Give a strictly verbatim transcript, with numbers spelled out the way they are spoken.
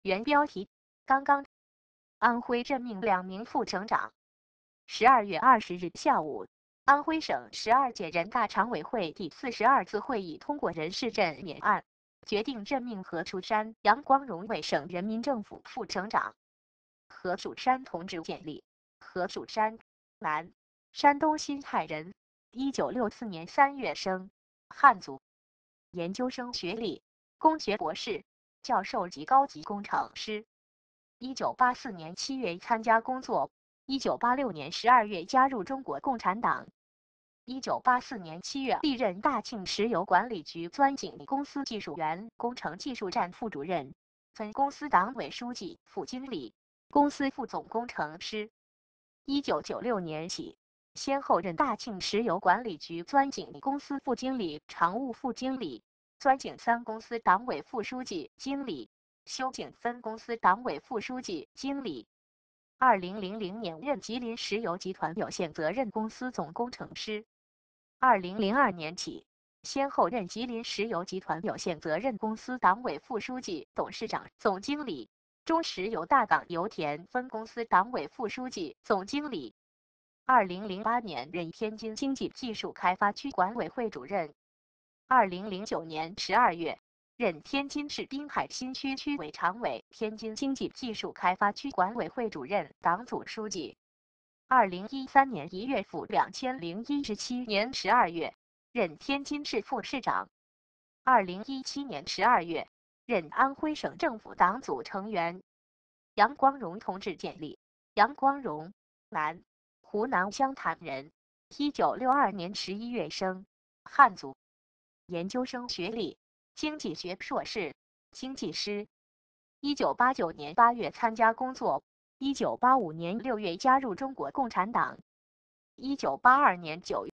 原标题：刚刚，安徽任命两名副省长。十二月二十日下午，安徽省十二届人大常委会第四十二次会议通过人事任免案，决定任命何树山、杨光荣为省人民政府副省长。何树山同志简历：何树山，男，山东新泰人，一九六四年三月生，汉族，研究生学历，工学博士，教授级高级工程师。一九八四年七月参加工作，一九八六年十二月加入中国共产党。一九八四年七月历任大庆石油管理局钻井公司技术员、工程技术站副主任、分公司党委书记、副经理、公司副总工程师。一九九六年起，先后任大庆石油管理局钻井公司副经理、常务副经理、钻井三公司党委副书记、经理、修井分公司党委副书记、经理。二零零零年任吉林石油集团有限责任公司总工程师。二零零二年起，先后任吉林石油集团有限责任公司党委副书记、董事长、总经理，中石油大港油田分公司党委副书记、总经理。二零零八年任天津经济技术开发区管委会主任。二零零九年十二月，任天津市滨海新区区委常委、天津经济技术开发区管委会主任、党组书记。二零一三年一月赴两千零一十七年十二月，任天津市副市长。二零一七年十二月，任安徽省政府党组成员。杨光荣同志简历：杨光荣，男，湖南湘潭人，一九六二年十一月生，汉族，研究生学历，经济学硕士，经济师。一九八九年八月参加工作，一九八五年六月加入中国共产党。一九八二年九月。